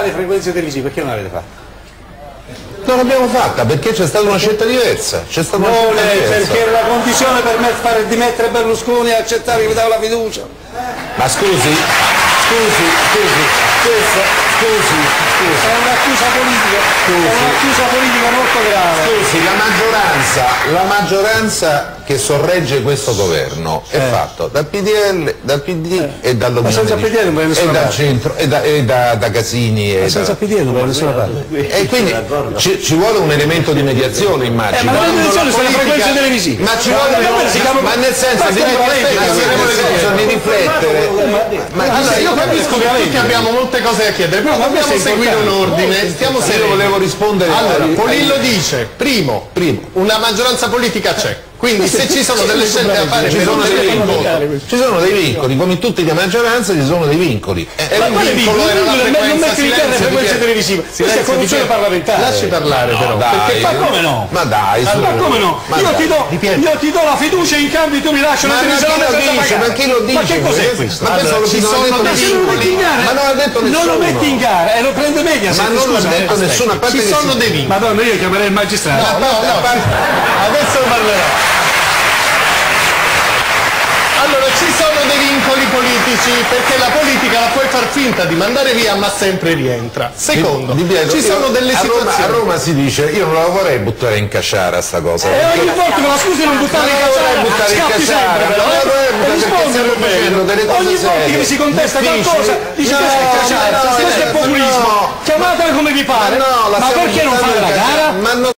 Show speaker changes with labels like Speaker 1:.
Speaker 1: le frequenze televisive, perché non l'avete fatta?
Speaker 2: Non l'abbiamo fatta perché c'è stata una scelta diversa. C'è stata una scelta diversa.
Speaker 1: Perché era la condizione per me fare dimettere Berlusconi e accettare che mi dava la fiducia.
Speaker 2: Ma scusi,
Speaker 1: È un'accusa politica, è un'accusa politica molto grave.
Speaker 2: scusi, la maggioranza che sorregge questo governo è fatto dal PDL, dal PD e dall'Unione
Speaker 1: senza PDL non va da nessuna
Speaker 2: e dal
Speaker 1: parte.
Speaker 2: centro e da Casini
Speaker 1: Ma senza PDL non va da nessuna parte.
Speaker 2: e quindi ci vuole un elemento di mediazione, immagino.
Speaker 1: Ma la mediazione sulle frequenze televisive.
Speaker 2: Ma ci vuole ma nel senso di riflettere.
Speaker 3: Allora, io capisco che tutti abbiamo molte cose da chiedere, però dobbiamo seguire un ordine. Stiamo
Speaker 2: Io volevo rispondere.
Speaker 3: Allora, Polillo dice, primo, una maggioranza politica c'è. Quindi se ci sono delle scelte da fare
Speaker 2: Ci sono dei vincoli, come in tutte le maggioranze ci sono dei vincoli.
Speaker 3: E un vincolo era la frequenza
Speaker 1: frequenze televisive. Questa è corruzione parlamentare.
Speaker 3: Lasci parlare però.
Speaker 2: Dai,
Speaker 1: Ma come no?
Speaker 2: Ma dai, su.
Speaker 1: Ma come no? Io ti do la fiducia e in cambio tu mi lasci una televisione senza pagare.
Speaker 2: Ma chi lo dice?
Speaker 1: Ma che cos'è questo?
Speaker 2: Ma
Speaker 3: ci sono dei vincoli.
Speaker 2: Ma non ha detto nessuno.
Speaker 1: Non lo metti in gara e lo prende media.
Speaker 2: Ma non l'ha detto nessuno, a parte
Speaker 3: Ci
Speaker 2: che
Speaker 3: sono dei vincoli.
Speaker 1: Madonna, io chiamerei il magistrato.
Speaker 3: No, adesso parlerò. Allora, ci sono dei vincoli politici, perché la politica la puoi far finta di mandare via, ma sempre rientra. Secondo, ci sono delle situazioni.
Speaker 2: A Roma si dice, io non la vorrei buttare in casciara sta cosa.
Speaker 1: E ogni volta che la scusi non buttare in casciara, scappi sempre però, rispondere bene. Ogni volta che mi si contesta qualcosa, dice questa è casciara, questo è populismo, chiamatela come vi pare, ma perché non fate la gara?